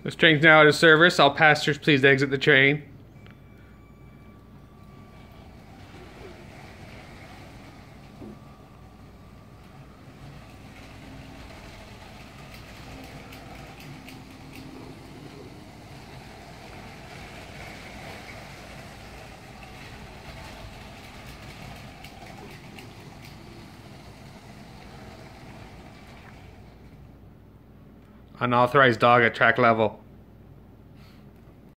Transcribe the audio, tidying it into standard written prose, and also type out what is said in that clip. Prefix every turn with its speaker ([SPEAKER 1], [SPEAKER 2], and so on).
[SPEAKER 1] The train's now out of service. All passengers please exit the train. Unauthorized dog at track level.